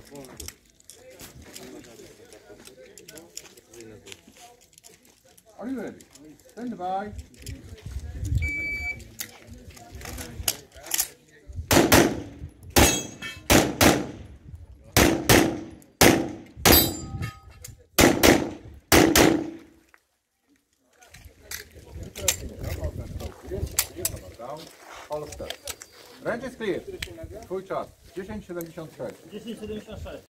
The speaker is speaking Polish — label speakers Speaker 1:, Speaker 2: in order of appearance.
Speaker 1: Are you ready? Stand by. All step. Range is clear. Twój czas. 10:76.
Speaker 2: 10:76.